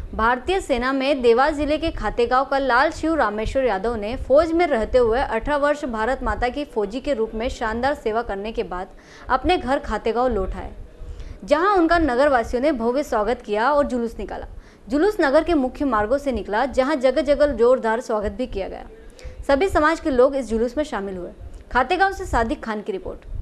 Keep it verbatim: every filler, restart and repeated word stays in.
भारतीय सेना में देवास जिले के खातेगांव का लाल शिव रामेश्वर यादव ने फौज में रहते हुए अठारह वर्ष भारत माता की फौजी के रूप में शानदार सेवा करने के बाद अपने घर खातेगांव लौट आए, जहां उनका नगर वासियों ने भव्य स्वागत किया और जुलूस निकाला। जुलूस नगर के मुख्य मार्गों से निकला, जहां जगह जगह जोरदार स्वागत भी किया गया। सभी समाज के लोग इस जुलूस में शामिल हुए। खातेगांव से सादिक खान की रिपोर्ट।